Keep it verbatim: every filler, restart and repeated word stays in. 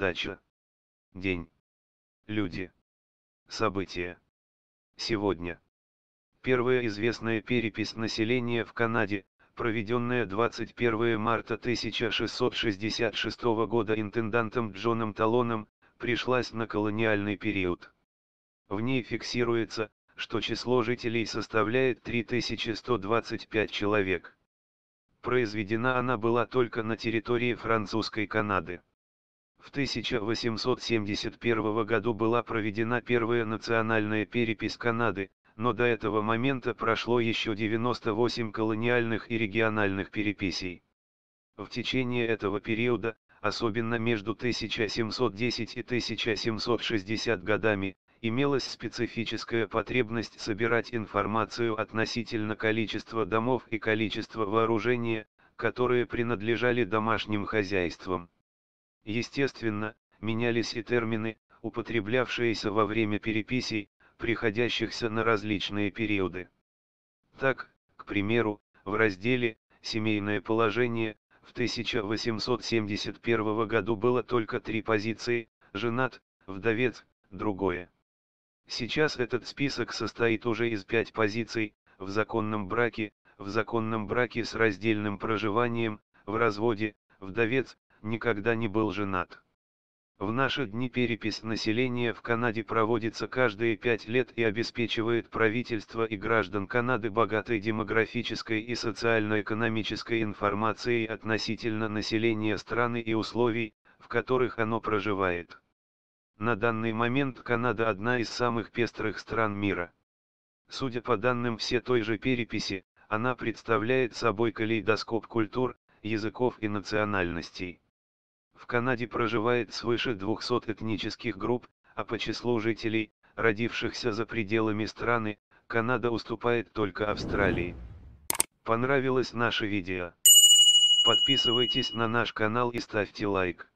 Дача. День. Люди. События. Сегодня. Первая известная перепись населения в Канаде, проведенная двадцать первого марта тысяча шестьсот шестьдесят шестого года интендантом Джоном Талоном, пришлась на колониальный период. В ней фиксируется, что число жителей составляет три тысячи сто двадцать пять человек. Произведена она была только на территории французской Канады. В тысяча восемьсот семьдесят первом году была проведена первая национальная перепись Канады, но до этого момента прошло еще девяносто восемь колониальных и региональных переписей. В течение этого периода, особенно между тысяча семьсот десятым и тысяча семьсот шестидесятым годами, имелась специфическая потребность собирать информацию относительно количества домов и количества вооружения, которые принадлежали домашним хозяйствам. Естественно, менялись и термины, употреблявшиеся во время переписей, приходящихся на различные периоды. Так, к примеру, в разделе «Семейное положение» в тысяча восемьсот семьдесят первом году было только три позиции: женат, вдовец, другое. Сейчас этот список состоит уже из пяти позиций: в законном браке, в законном браке с раздельным проживанием, в разводе, вдовец, никогда не был женат. В наши дни перепись населения в Канаде проводится каждые пять лет и обеспечивает правительство и граждан Канады богатой демографической и социально-экономической информацией относительно населения страны и условий, в которых оно проживает. На данный момент Канада одна из самых пестрых стран мира. Судя по данным все той же переписи, она представляет собой калейдоскоп культур, языков и национальностей. В Канаде проживает свыше двухсот этнических групп, а по числу жителей, родившихся за пределами страны, Канада уступает только Австралии. Понравилось наше видео? Подписывайтесь на наш канал и ставьте лайк.